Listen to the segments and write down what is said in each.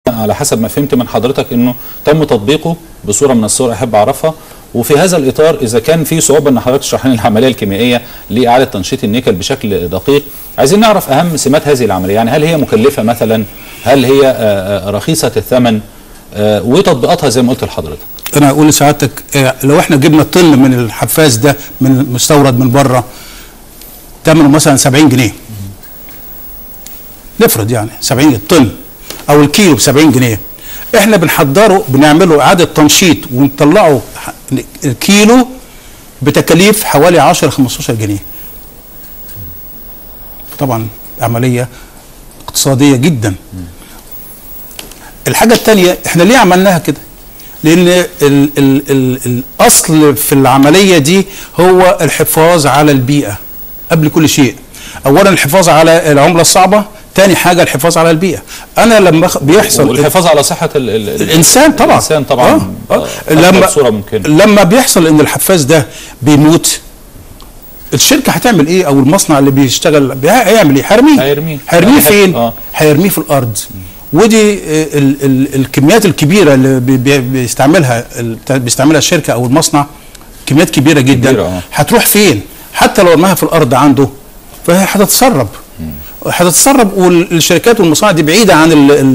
على حسب ما فهمت من حضرتك انه تم تطبيقه بصوره من الصور احب اعرفها، وفي هذا الاطار اذا كان في صعوبه ان حضرتك تشرح لنا العمليه الكيميائيه لاعاده تنشيط النيكل بشكل دقيق، عايزين نعرف اهم سمات هذه العمليه، يعني هل هي مكلفه مثلا؟ هل هي رخيصه الثمن؟ وتطبيقاتها زي ما قلت لحضرتك. انا اقول لسعادتك لو احنا جبنا طن من الحفاز ده من مستورد من بره ثمنه مثلا 70 جنيه. نفرض يعني 70 الطن او الكيلو ب 70 جنيه. احنا بنحضره بنعمله اعاده تنشيط ونطلعه الكيلو بتكاليف حوالي 10 15 جنيه. طبعا عمليه اقتصاديه جدا. الحاجه الثانيه احنا ليه عملناها كده؟ لان الاصل في العمليه دي هو الحفاظ على البيئه قبل كل شيء. اولا الحفاظ على العمله الصعبه، تاني حاجه الحفاظ على البيئه. انا لما بيحصل والحفاظ على صحه الانسان طبعا الانسان طبعا لما بيحصل ان الحفاز ده بيموت، الشركه هتعمل ايه؟ او المصنع اللي بيشتغل هيعمل ايه؟ هيرميه فين؟ هيرميه في الارض. ودي الكميات الكبيره اللي بيستعملها الشركه او المصنع، كميات كبيره جدا هتروح فين؟ حتى لو رماها في الارض عنده فهي هتتسرب والشركات والمصانع دي بعيده عن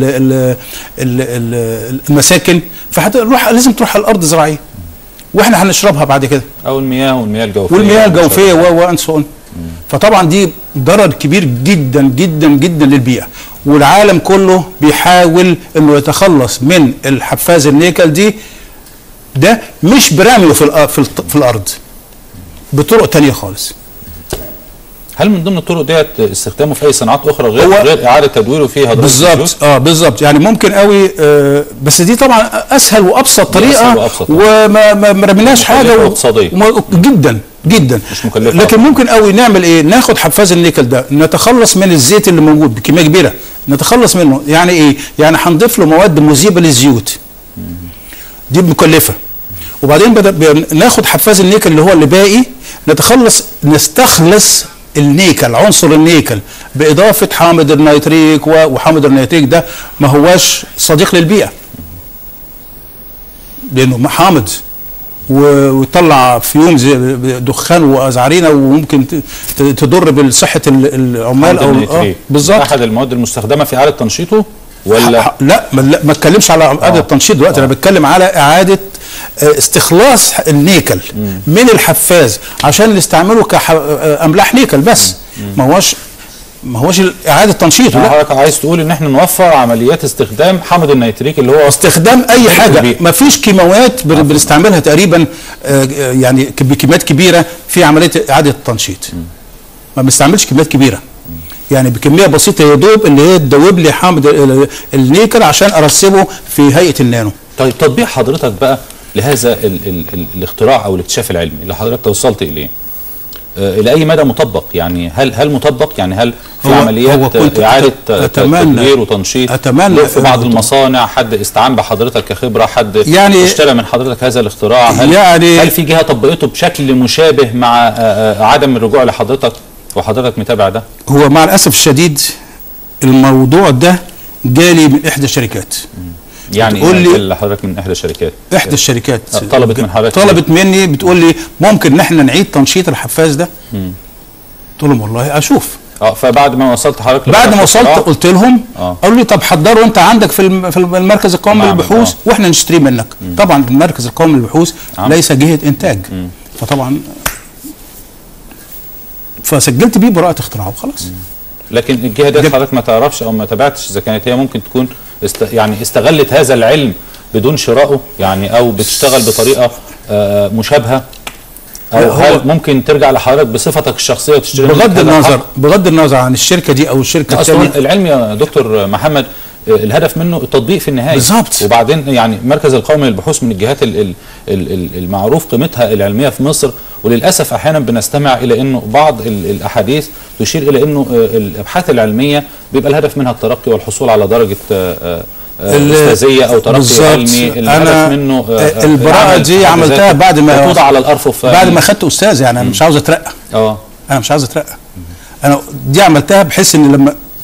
المساكن، فهتروح لازم تروح على الارض الزراعيه واحنا هنشربها بعد كده، او المياه الجوفيه وان سو اون. فطبعا دي ضرر كبير جدا جدا جدا للبيئه، والعالم كله بيحاول انه يتخلص من الحفاز النيكل ده مش برميه في الارض، بطرق تانية خالص. هل من ضمن الطرق ديت استخدامه في اي صناعات اخرى غير اعاده تدويره فيها؟ بالظبط يعني ممكن قوي، بس دي طبعا اسهل وابسط طريقه وما رميناش حاجه جدا جدا، مش مكلفه. لكن ممكن قوي نعمل ايه؟ ناخد حفاز النيكل ده نتخلص من الزيت اللي موجود بكميه كبيره، نتخلص منه. يعني ايه؟ يعني هنضيف له مواد مذيبه للزيوت، دي مكلفه. وبعدين ناخد حفاز النيكل اللي هو اللي باقي نستخلص النيكل، عنصر النيكل، باضافه حامض النيتريك، وحامض النيتريك ده ما هواش صديق للبيئه لانه حامض ويطلع فيوم زي دخان وازعرينا وممكن تضر بصحه العمال او بالظبط. احد المواد المستخدمه في اعاده تنشيطه ولا لا ما اتكلمش على اعاده تنشيط دلوقتي، انا بتكلم على اعاده استخلاص النيكل من الحفاز عشان نستعمله كاملاح نيكل بس. ما هوش اعاده تنشيط. لا حضرتك عايز تقول ان احنا نوفر عمليات استخدام حامض النيتريك اللي هو استخدام اي حاجه، ما فيش كيماويات بنستعملها تقريبا يعني بكميات كبيره في عمليه اعاده التنشيط. ما بنستعملش كميات كبيره، يعني بكميه بسيطه يا دوب اللي هي تدوب لي حامض النيكل عشان ارسبه في هيئه النانو. طيب تطبيق حضرتك بقى لهذا الاختراع او الاكتشاف العلمي اللي حضرتك توصلت اليه، الى اي مدى مطبق؟ يعني هل مطبق؟ يعني هل في عمليات اعاده تدوير وتنشيط؟ اتمنى في بعض المصانع حد استعان بحضرتك كخبره، حد يعني اشترى من حضرتك هذا الاختراع؟ هل في جهه طبقته بشكل مشابه مع عدم الرجوع لحضرتك وحضرتك متابع ده؟ هو مع الاسف الشديد الموضوع ده جالي من احدى الشركات. يعني اللي حضرتك من احدى الشركات؟ احدى الشركات طلبت من حضرتك، طلبت مني بتقول لي ممكن ان احنا نعيد تنشيط الحفاز ده؟ قلت لهم والله اشوف. فبعد ما وصلت حضرتك بعد ما وصلت قلت لهم قالوا لي طب حضروا انت عندك في المركز القومي للبحوث واحنا نشتري منك. طبعا المركز القومي للبحوث ليس جهه انتاج، فطبعا فسجلت بيه براءه اختراع وخلاص. لكن الجهه دي حضرتك ما تعرفش او ما تابعتش اذا كانت هي ممكن تكون يعني استغلت هذا العلم بدون شرائه، يعني او بتشتغل بطريقه مشابهه، او هل ممكن ترجع لحضرتك بصفتك الشخصيه وتشتري؟ بغض النظر عن الشركه دي او الشركه الثانيه. العلم يا دكتور محمد الهدف منه التطبيق في النهايه بالظبط. وبعدين يعني المركز القومي للبحوث من الجهات المعروف قيمتها العلميه في مصر، وللاسف احيانا بنستمع الى انه بعض الاحاديث تشير الى انه الابحاث العلميه بيبقى الهدف منها الترقي والحصول على درجه استاذيه او ترقي علمي. الهدف منه البراءه دي عملتها بعد ما توضع على الارفف، بعد ما خدت استاذ. يعني انا مش عاوز اترقى. انا مش عاوز اترقى. انا دي عملتها بحيث ان لما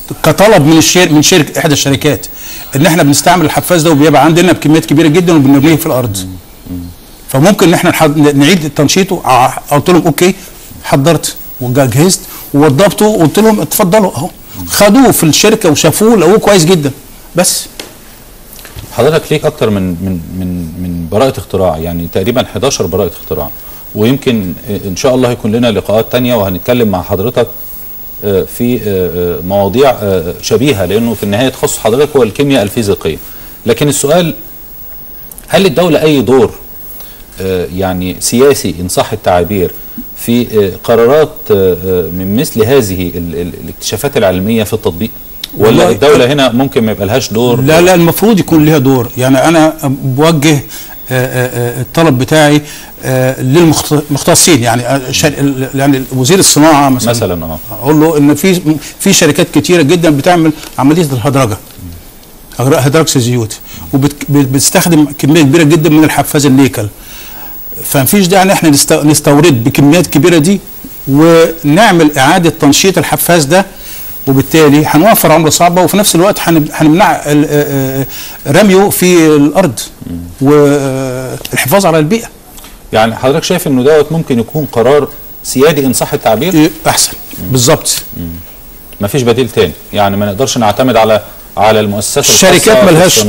كطلب من شركه احدى الشركات ان احنا بنستعمل الحفاز ده وبيبقى عندنا بكميات كبيره جدا وبنرميه في الارض. فممكن ان احنا نعيد تنشيطه. قلت لهم اوكي، حضرت وجهزت ووضبته وقلت لهم اتفضلوا اهو. خدوه في الشركه وشافوه لقوه كويس جدا. بس حضرتك ليك اكتر من براءة اختراع، يعني تقريبا 11 براءة اختراع، ويمكن ان شاء الله يكون لنا لقاءات تانية وهنتكلم مع حضرتك في مواضيع شبيهة، لانه في النهاية تخصص حضرتك هو الكيمياء الفيزيقية. لكن السؤال، هل للدولة اي دور يعني سياسي ان صح التعبير في قرارات من مثل هذه الاكتشافات العلمية في التطبيق؟ ولا الدولة هنا ممكن ما يبقى لهاش دور؟ لا المفروض يكون لها دور. يعني انا بوجه الطلب بتاعي للمختصين، يعني وزير الصناعه مثلا اقول له ان في شركات كتيره جدا بتعمل عمليه الهدرجه، هدرجه الزيوت، وبتستخدم كميه كبيره جدا من الحفاز النيكل. فمفيش داعي ان احنا نستورد بكميات كبيره دي ونعمل اعاده تنشيط الحفاز ده، وبالتالي هنوفر عمله صعبه وفي نفس الوقت هنمنع رميه في الارض والحفاظ على البيئه. يعني حضرتك شايف انه دوت ممكن يكون قرار سيادي ان صح التعبير؟ احسن بالظبط. مفيش بديل تاني، يعني ما نقدرش نعتمد على المؤسسات الشركات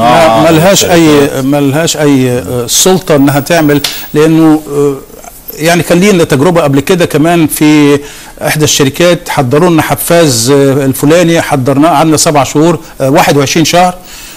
ملهاش اي سلطه انها تعمل، لانه يعني كان لينا تجربه قبل كده كمان في احدى الشركات، حضروا لنا حفاز الفلاني، حضرناه قعدنا 7 شهور 21 شهر،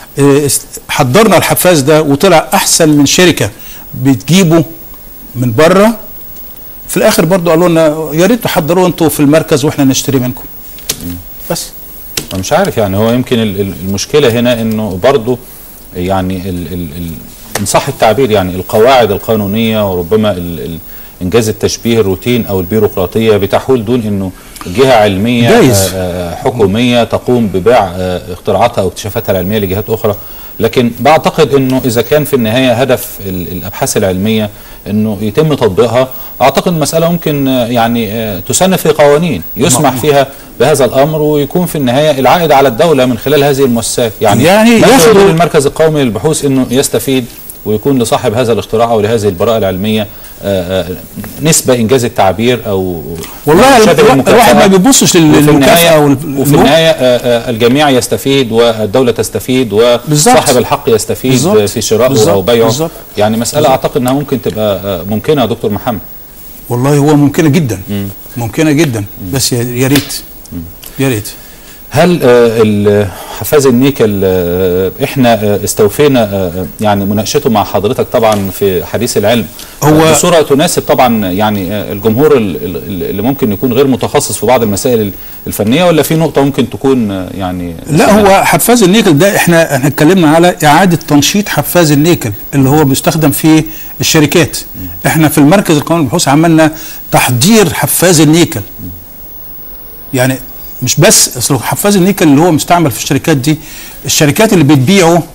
حضرنا الحفاز ده وطلع احسن من شركه بتجيبه من بره. في الاخر برضو قالوا لنا يا ريت تحضروه انتوا في المركز واحنا نشتري منكم. بس مش عارف، يعني هو يمكن المشكله هنا انه برضو يعني ان صح التعبير يعني القواعد القانونيه وربما انجاز التشبيه الروتين او البيروقراطيه بتحول دون انه جهه علميه حكوميه تقوم ببيع اختراعاتها او اكتشافاتها العلميه لجهات اخرى. لكن بعتقد انه اذا كان في النهايه هدف الابحاث العلميه انه يتم تطبيقها، اعتقد المساله ممكن يعني تسن في قوانين يسمح فيها بهذا الامر، ويكون في النهايه العائد على الدوله من خلال هذه المؤسسات. يعني ياخذ المركز القومي للبحوث انه يستفيد ويكون لصاحب هذا الاختراع او لهذه البراءه العلميه نسبه انجاز التعبير او والله الواحد ما بيبصش للمكافاه وفي النهايه الجميع يستفيد والدوله تستفيد وصاحب الحق يستفيد في شرائه او بيعه. يعني مساله اعتقد انها ممكن تبقى ممكنه يا دكتور محمد. والله هو ممكنه جدا. ممكنه جدا، بس يا ريت يا ريت. هل حفاز النيكل احنا استوفينا يعني مناقشته مع حضرتك طبعا في حديث العلم هو بصوره تناسب طبعا يعني الجمهور اللي ممكن يكون غير متخصص في بعض المسائل الفنيه، ولا في نقطه ممكن تكون يعني؟ لا، هو حفاز النيكل ده احنا اتكلمنا على اعاده تنشيط حفاز النيكل اللي هو بيستخدم في الشركات. احنا في المركز القومي للبحوث عملنا تحضير حفاز النيكل. يعني مش بس اصل حفاز النيكل اللي هو مستعمل في الشركات دي، الشركات اللي بتبيعه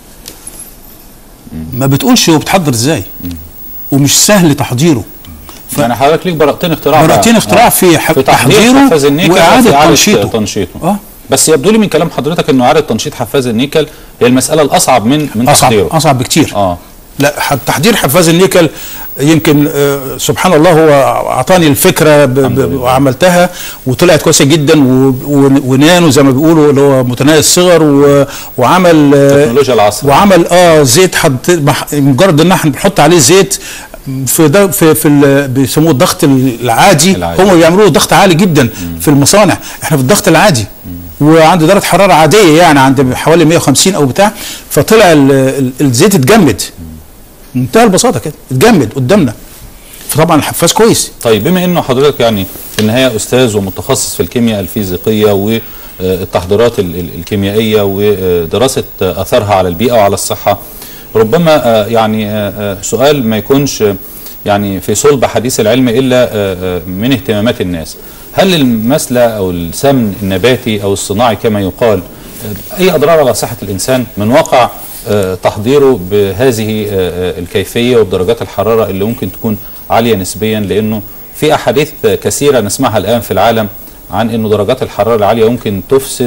ما بتقولش هو بتحضر ازاي ومش سهل تحضيره. يعني حضرتك ليك براءتين اختراع في تحضيره واعاده تنشيطه. بس يبدو لي من كلام حضرتك انه اعاده تنشيط حفاز النيكل هي المساله الاصعب من تحضيره. اصعب بكتير. لا، تحضير حفاز النيكل يمكن سبحان الله هو اعطاني الفكره وعملتها وطلعت كويسه جدا، ونانو زي ما بيقولوا اللي هو متناهي الصغر، وعمل تكنولوجيا العصر، وعمل زيت مجرد ان احنا بنحط عليه زيت في بيسموه الضغط العادي. هم بيعملوه ضغط عالي جدا في المصانع، احنا في الضغط العادي وعند درجه حراره عاديه يعني عند حوالي 150 او بتاع، فطلع الزيت اتجمد منتهى البساطه كده، اتجمد قدامنا. فطبعا الحفاز كويس. طيب بما انه حضرتك يعني في النهايه استاذ ومتخصص في الكيمياء الفيزيقيه والتحضيرات الكيميائيه ودراسه اثرها على البيئه وعلى الصحه، ربما يعني سؤال ما يكونش يعني في صلب حديث العلم الا من اهتمامات الناس، هل المسلة او السمن النباتي او الصناعي كما يقال اي اضرار على صحه الانسان من واقع تحضيره بهذه الكيفيه وبدرجات الحراره اللي ممكن تكون عاليه نسبيا؟ لانه في احاديث كثيره نسمعها الان في العالم عن انه درجات الحراره العاليه ممكن تفسد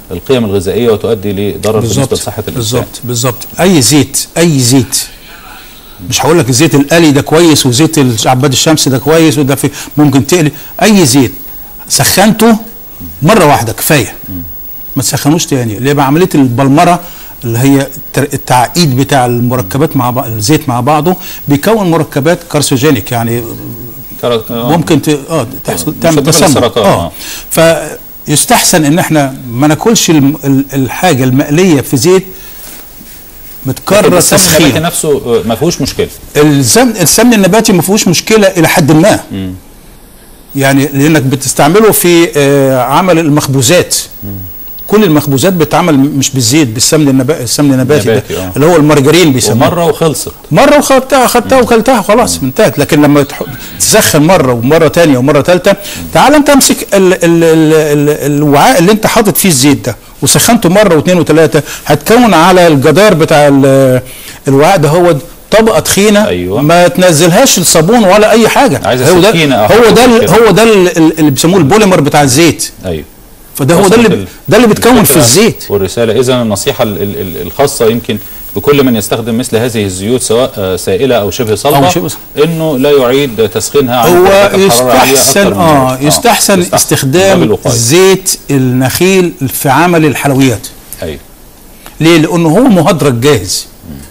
القيم الغذائيه وتؤدي لضرر بالنسبه لصحه الانسان. بالظبط. اي زيت مش هقول لك الزيت القلي ده كويس وزيت عباد الشمس ده كويس وده في ممكن تقلي. اي زيت سخنته مره واحده كفايه، ما تسخنوش تاني. اللي يبقى عمليه البلمره اللي هي التعقيد بتاع المركبات مع بعض، الزيت مع بعضه بيكون مركبات كارسوجينيك، يعني ممكن تعمل تسمم. فيستحسن ان احنا ما ناكلش الحاجه المقليه في زيت متكرر تسخين. النباتي نفسه ما فيهوش مشكله. السمن النباتي ما فيهوش مشكله الى حد ما. يعني لانك بتستعمله في عمل المخبوزات. كل المخبوزات بتتعمل مش بالزيت، بالسمن السمن النباتي ده اللي هو المارجرين بيسموه. مره وخلصت، مره اخدتها وكلتها خلاص انتهت. لكن لما تسخن مره ومره ثانيه ومره ثالثه، تعال انت امسك الوعاء اللي انت حاطط فيه الزيت ده وسخنته مره واثنين وثلاثه، هتكون على الجدار بتاع الوعاء ده هو طبقه تخينه. أيوة. ما تنزلهاش الصابون ولا اي حاجه. هو ده اللي بيسموه البوليمر بتاع الزيت. ايوه. فده هو ده اللي بيتكون في الزيت. والرساله اذا النصيحه الخاصه يمكن بكل من يستخدم مثل هذه الزيوت سواء سائله او شبه صلبه انه لا يعيد تسخينها. هو يستحسن استخدام زيت النخيل في عمل الحلويات. ايوه. ليه؟ لانه هو مهدرج جاهز.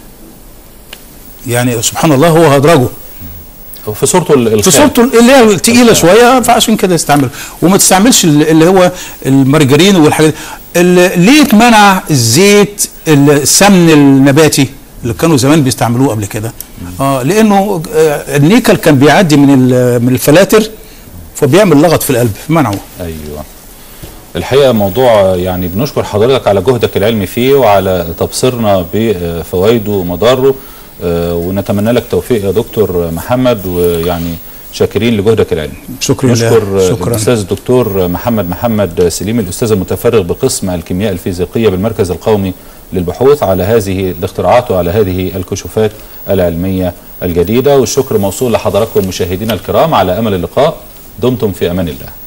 يعني سبحان الله هو هدرجه في صورته اللي هي الثقيله شويه، فعشان كده يستعمل. وما تستعملش اللي هو المارجرين والحاجات ليه اتمنع الزيت السمن النباتي اللي كانوا زمان بيستعملوه قبل كده؟ لانه النيكل كان بيعدي من الفلاتر فبيعمل لغط في القلب، منعه. ايوه. الحقيقه موضوع يعني بنشكر حضرتك على جهدك العلمي فيه وعلى تبصيرنا بفوائده ومضاره، ونتمنى لك توفيق يا دكتور محمد، ويعني شاكرين لجهدك العلمي. شكرا. الاستاذ الدكتور محمد سليم، الاستاذ المتفرغ بقسم الكيمياء الفيزيقيه بالمركز القومي للبحوث على هذه الاختراعات وعلى هذه الكشوفات العلميه الجديده. والشكر موصول لحضراتكم مشاهدينا الكرام، على امل اللقاء. دمتم في امان الله.